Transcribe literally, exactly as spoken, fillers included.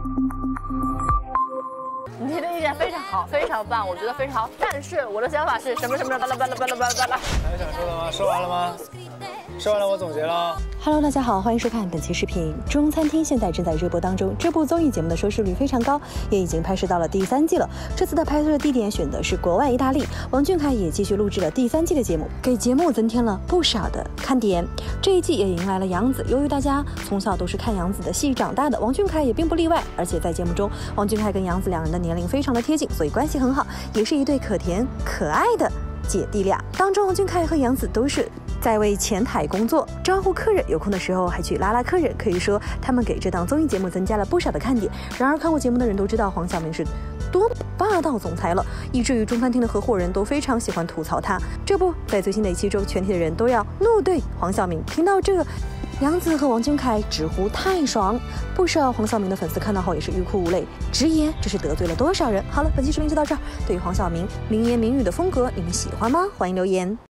你的意见非常好，非常棒，我觉得非常好。但是我的想法是什么什么巴拉巴拉巴拉巴拉巴拉。 还有想说的吗？说完了吗？说完了，我总结了。 Hello， 大家好，欢迎收看本期视频。《中餐厅》现在正在热播当中，这部综艺节目的收视率非常高，也已经拍摄到了第三季了。这次的拍摄地点选的是国外意大利，王俊凯也继续录制了第三季的节目，给节目增添了不少的看点。这一季也迎来了杨紫，由于大家从小都是看杨紫的戏长大的，王俊凯也并不例外。而且在节目中，王俊凯跟杨紫两人的年龄非常的贴近，所以关系很好，也是一对可甜可爱的姐弟俩。当中，王俊凯和杨紫都是在为前台工作，招呼客人，有空的时候还去拉拉客人，可以说他们给这档综艺节目增加了不少的看点。然而看过节目的人都知道，黄晓明是多霸道总裁了，以至于中餐厅的合伙人都非常喜欢吐槽他。这不在最新的一期中，全体的人都要怒对黄晓明。听到这个，杨紫和王俊凯直呼太爽，不少黄晓明的粉丝看到后也是欲哭无泪，直言这是得罪了多少人。好了，本期视频就到这儿。对于黄晓明名言名语的风格，你们喜欢吗？欢迎留言。